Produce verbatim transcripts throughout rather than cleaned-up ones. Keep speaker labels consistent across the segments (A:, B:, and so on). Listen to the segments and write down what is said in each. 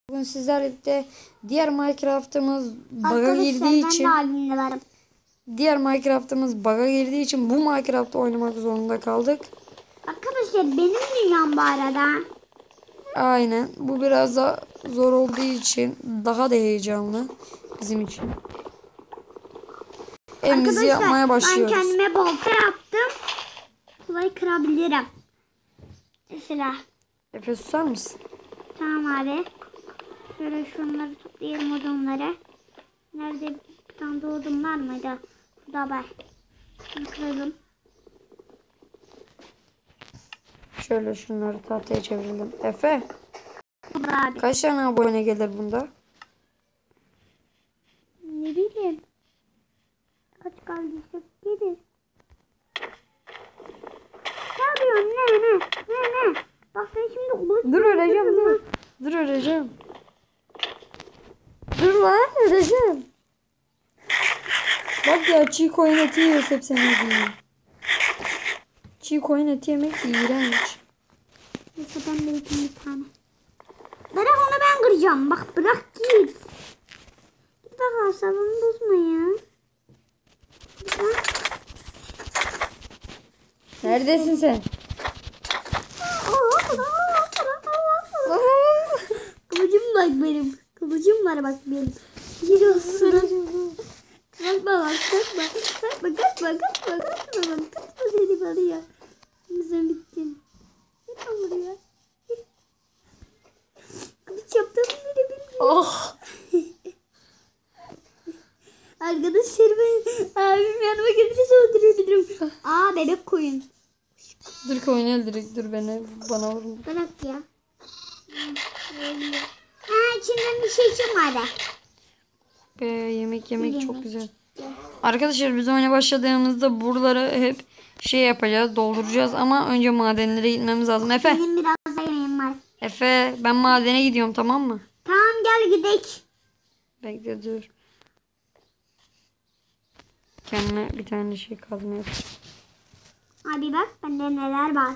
A: Bugün sizlerle birlikte diğer Minecraft'ımız bug'a
B: Arkadaşlar
A: girdiği
B: ben
A: için
B: de halimle varım.
A: diğer Minecraft'ımız bug'a girdiği için bu Minecraft'ta oynamak zorunda kaldık.
B: Arkadaşlar benim dünyam bu arada.
A: Aynen. Bu biraz da zor olduğu için daha da heyecanlı bizim için. Evimizi yapmaya başlıyoruz.
B: Ben kendime balta yaptım. Kolay kırabilirim. Mesela.
A: Efe susar mısın?
B: Tamam abi. Şöyle şunları toplayalım odunları. Nerede bir tane de odun var mıydı? Burada var. Şunu kıralım.
A: Şöyle şunları tahtaya çevirelim. Efe.
B: Burada abi.
A: Kaç tane abone gelir bunda?
B: Ne bileyim. Kaç kaldıysa gelir. Ne yapıyorsun? Ne ne? Ne ne? Bak sen şimdi kılıç.
A: Dur öleceğim dur. Dur öleceğim. Dur lan öleceğim. Bak ya çiğ koyun eti yiyoruz hep senin yüzünden. Çiğ koyun eti yemek iğrenç.
B: Neyse ben de yedim bir tane. Bırak onu ben kıracağım. Bak bırak git. Git bak asabımı bozma ya. Bak.
A: Neredesin sen?
B: Kılıcım bak benim. Kılıcım var bak benim. Giriyorsun. Kalkma bak kalkma. Kalkma kalkma kalkma kalkma bak. Kalkma seni bana ya. Sen bittin. Gel buraya. Kılıç yaptığımı bile bilmiyorum.
A: Oh.
B: Arkadaşlar ben abim yanıma gelince öldürebilirim. Aa bebek koyun.
A: Dur koyun öldürük dur beni bana vurma.
B: Bırak ya. Ha içinden bir şey çıkmadı.
A: Be, yemek yemek
B: Yemek.
A: çok güzel. Arkadaşlar biz oyuna başladığımızda buraları hep şey yapacağız dolduracağız ama önce madenlere gitmemiz lazım. Efe.
B: Benim biraz da yemeğim var.
A: Efe ben madene gidiyorum tamam mı?
B: Tamam gel gidelim.
A: Bekle dur. Kendime bir tane şey kazma yapacağım.
B: Abi bak bende neler var.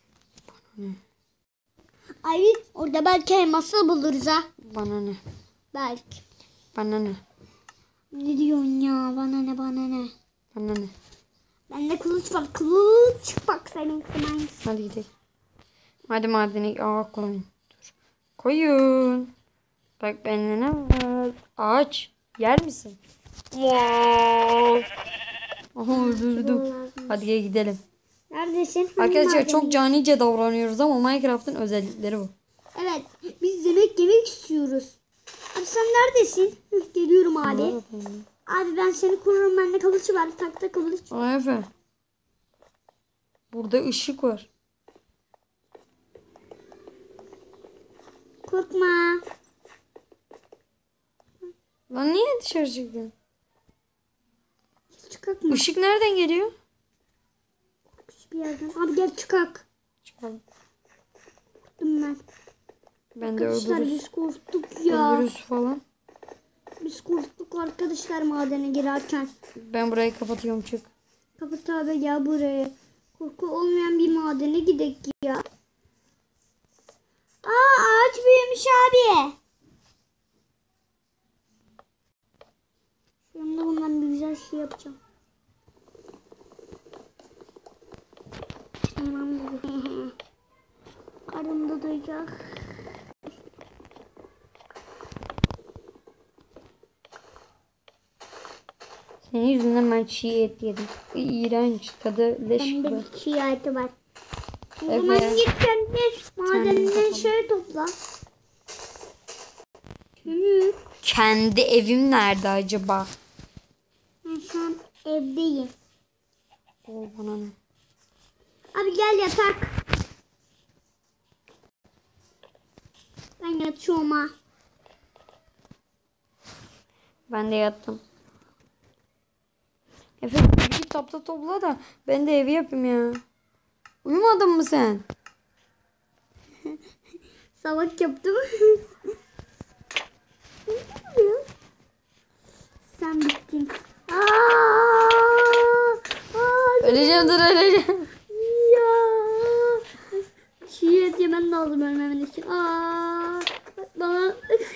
B: Abi orada belki elması buluruz ha.
A: Bana ne?
B: Belki.
A: Bana ne?
B: Ne diyorsun ya? Bana ne bana ne?
A: Bana ne?
B: Bende kılıç var. Kılıç. Bak senin kılıç.
A: Hadi gidelim. Hadi madene. Aa koyun. Dur. Koyun. Bak bende ne var? Ağaç. Yer misin? Wow. Aha öldürdüm. Hadi gel gidelim.
B: Neredesin?
A: Arkadaşlar çok canice davranıyoruz ama Minecraft'ın özellikleri bu.
B: Evet. Biz yemek yemek istiyoruz. Abi sen neredesin? Hı, geliyorum abi. Abi ben seni korurum. Bende kılıç var. Takta kılıç.
A: Aa Efe. Burada ışık var.
B: Korkma.
A: Lan niye dışarı çıktın?
B: Çıkak mı?
A: Işık nereden geliyor?
B: Bir yerden. Abi gel çıkak.
A: Çıkalım.
B: Korktum ben.
A: Ben de
B: Arkadaşlar
A: öldürürüz.
B: biz korktuk ya.
A: Öldürürüz falan.
B: Biz korktuk arkadaşlar madene girerken.
A: Ben burayı kapatıyorum çık.
B: Kapat abi gel buraya. Korku olmayan bir madene gidek ya. Aa ağaç büyümüş abi. Şimdi bundan bir güzel şey yapacağım. Tamam. Karım da duyacak.
A: Senin yüzünden ben çiğ et yedim. İğrenç. Tadı leş gibi.
B: Bende bir çiğ eti var. O
A: Evet.
B: zaman git kendine madeninden
A: Tamam.
B: şey topla. Kömür.
A: Kendi evim nerede acaba?
B: Ben şu an evdeyim.
A: O bana ne?
B: Abi gel yatak. Ben yatıyorum ha.
A: Ben de yattım. Efe git topla topla da ben de evi yapayım ya. Uyumadın mı sen?
B: Salak yaptım. Sen bittin. Aa, aa,
A: Öleceğim dur öleceğim.
B: ya. Çiğ et yemen lazım ölmemen için. Aa, bana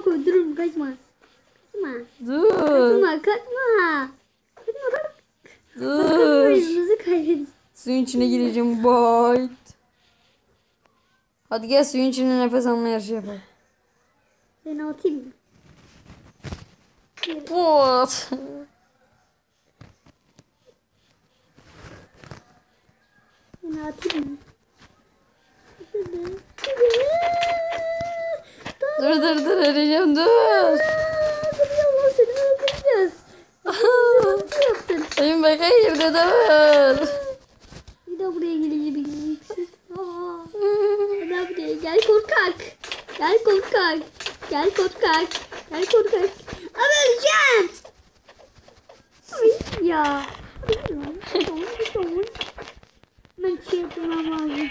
B: öldürürüm kaçma. Kaçma.
A: Dur.
B: Kaçma kaçma. Kaçma bak.
A: Dur.
B: Oyunumuzu kaybedeceğiz.
A: Suyun içine gireceğim. Bye. Hadi gel suyun içinde nefes alma yarışı yapalım.
B: Seni atayım mı?
A: What?
B: Seni atayım mı?
A: Dur dur dur öleceğim dur.
B: Allah seni öldüreceğiz. Nasıl yaptın?
A: Oyun baka girdi dur.
B: Bir daha buraya gelince bir gideceksin. Bir daha buraya gel korkak. Gel korkak. Gel korkak. Gel korkak. Ama öleceğim. Ay ya. Bir son bir son. Ben şey yapmam lazım.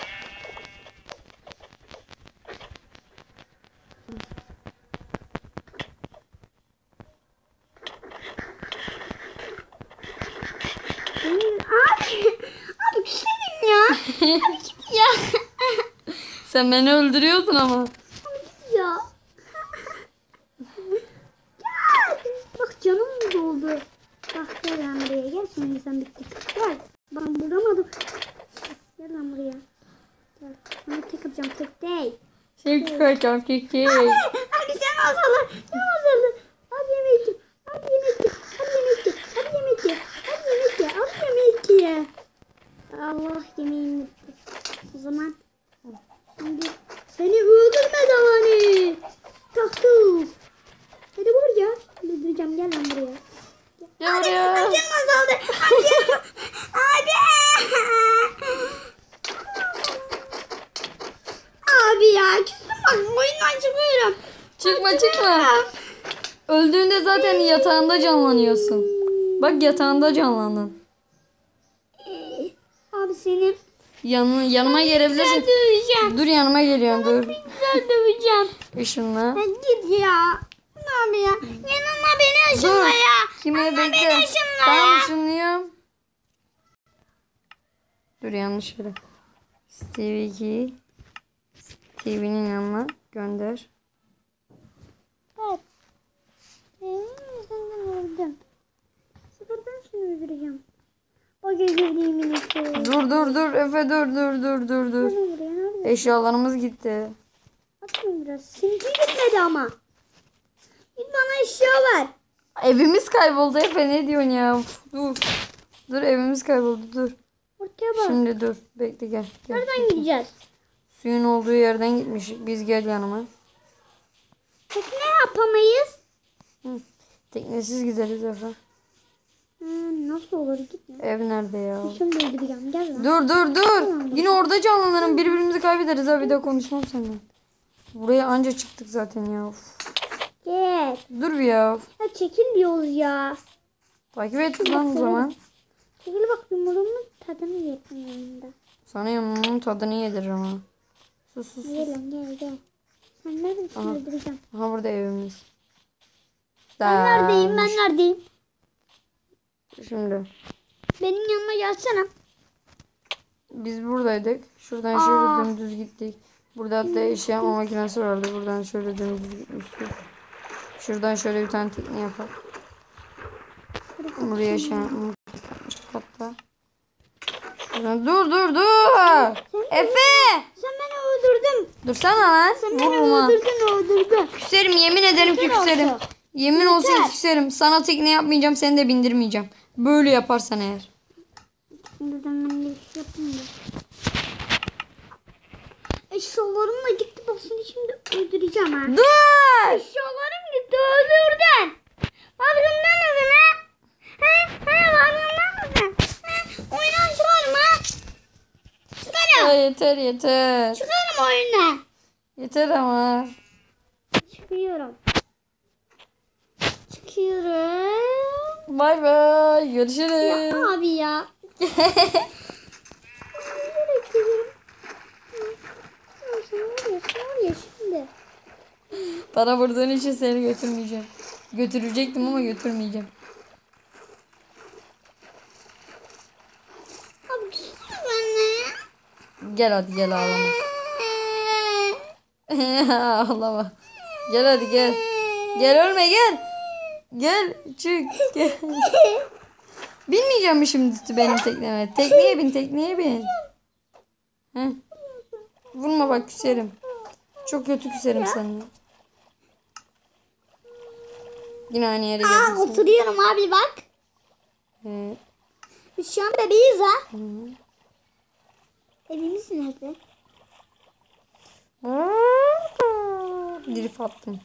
B: Abi, abi küserim ya. Abi git ya.
A: Sen beni öldürüyordun ama.
B: Abi git ya. Gel. Bak canım doldu. Bak gel lan buraya gel şimdi sen bittin. Gel. Ben vuramadım. Gel lan buraya. Gel. Sana tek atacağım tek değil.
A: Şey çıkaracağım keki.
B: Abi, abi sen azalın. Sen azalın. Abi yemek ye. Abi yemek ye. Abi yemek ye. Abi yemek ye. Abi yemek ye. Abi yemek ye. Allah yemeğimi bitti. O zaman şimdi seni öldürme zamanı. Taktım. Hadi buraya. Öldüreceğim. Gel lan buraya.
A: Gel buraya.
B: Canım azaldı. Abi. Abi. Abi ya. Küstüm bak. Oyundan çıkıyorum.
A: Çıkma çıkma. Öldüğünde zaten yatağında canlanıyorsun. Bak yatağında canlandın.
B: Abi senin
A: Yanı, yanıma gelebilirsin.
B: döveceğim.
A: Dur yanıma geliyorsun dur.
B: Güzel döveceğim.
A: Işınla.
B: Sen git ya. Abi ya. Yanına beni ışınla
A: Dur.
B: ya.
A: Kime
B: Yanına
A: bekle.
B: beni ışınla
A: Tamam
B: ya.
A: ışınlıyorum. Dur yanlış yere. Stevie iki. Stevie'nin yanına gönder.
B: Evet. Ee, senden öldüm. Sıfırdan şunu öldüreceğim. O gözlerimin içi.
A: Dur dur dur Efe dur dur dur dur dur.
B: Nerede buraya? Nerede?
A: Eşyalarımız gitti.
B: Atayım biraz. Seninki gitmedi ama. Git bana eşya ver.
A: Evimiz kayboldu Efe ne diyorsun ya? Uf, dur. Dur evimiz kayboldu dur.
B: Ortaya bak.
A: Şimdi dur. Bekle gel. gel.
B: Nereden gideceğiz?
A: Suyun olduğu yerden gitmiş. Biz gel yanıma.
B: Peki ne yapamayız?
A: Hı. Teknesiz gideriz Efe.
B: Hmm, nasıl olur gitme.
A: Ev nerede ya?
B: Şunu da öldüreceğim. Gel lan.
A: Dur dur dur. Yine orada canlanırım. Birbirimizi kaybederiz ha bir daha konuşmam seninle. Buraya anca çıktık zaten ya. Uf.
B: Gel.
A: Dur bir ya.
B: Ya çekil diyoruz ya.
A: Takip et lan o zaman.
B: Çekil bak yumruğumun tadını yedim yanında.
A: Sana yumruğun tadını yediririm ha. Sus sus sus.
B: Gel lan gel gel. Sen neredesin
A: Aha.
B: öldüreceğim.
A: Aha burada evimiz.
B: Ben neredeyim ben
A: Dağılmış.
B: neredeyim.
A: Şimdi.
B: Benim yanıma gelsene.
A: Biz buradaydık. Şuradan
B: Aa.
A: şöyle dümdüz gittik. Burada hatta eşya yapma makinesi vardı. Buradan şöyle dümdüz gitmiştik. Şuradan şöyle bir tane tekne yapalım. Buraya eşya yapma hatta. Şuradan dur dur dur. Efe.
B: Sen beni öldürdün.
A: Dursana lan.
B: Sen beni
A: Vurma.
B: öldürdün öldürdün.
A: Küserim yemin ederim ki
B: Yeter
A: küserim.
B: olsun.
A: Yemin olsun
B: Yeter.
A: küserim. Sana tekne yapmayacağım seni de bindirmeyeceğim. Böyle yaparsan eğer.
B: Şimdi ben de bir şey yapayım da. Eşyalarımla gitti bak seni şimdi öldüreceğim ha.
A: Dur.
B: Eşyalarım gitti öldürdün. Farkında mısın ha? He? He farkında mısın? He? Oyundan çıkarım ha. Çıkarım.
A: Ya yeter yeter.
B: Çıkarım oyundan.
A: Yeter ama.
B: Çıkıyorum. Çıkıyorum.
A: Bay bay. Görüşürüz.
B: Ya abi ya. Şimdi.
A: Bana vurduğun için seni götürmeyeceğim. Götürecektim ama götürmeyeceğim.
B: Abi küsme benimle.
A: Gel hadi gel ağlama. Ağlama. Gel hadi gel. Gel ölme gel. Gel çık gel. Binmeyeceğim mi şimdi benim tekneme? Tekneye bin tekneye bin. Heh. Vurma bak küserim. Çok kötü küserim seninle. Yine aynı yere
B: Aa,
A: gelirsin.
B: oturuyorum abi bak.
A: Evet.
B: Biz şu an bebeğiz ha.
A: Hı.
B: Evimiz nerede?
A: Drift attım.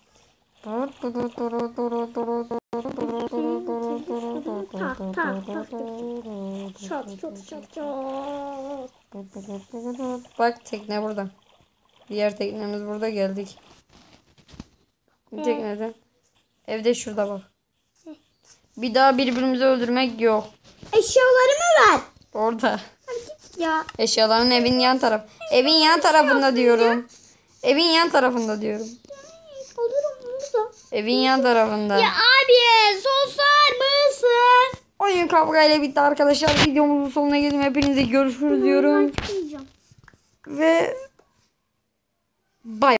B: Tak tak tak. Çat çat çat çat.
A: Bak tekne burada. Diğer teknemiz burada, geldik. Bir teknede. Evde şurada bak. Bir daha birbirimizi öldürmek yok.
B: Eşyalarımı ver.
A: Orada.
B: Hadi git ya.
A: Eşyaların evin yan taraf. Evin yan tarafında diyorum. Evin yan tarafında diyorum.
B: Olurum burada.
A: Evin yan tarafında.
B: Ya abi susar mısın?
A: Oyun kavgayla bitti arkadaşlar. Videomuzun sonuna geldim. Hepinize görüşürüz diyorum.
B: Ben çıkmayacağım.
A: Ve bay.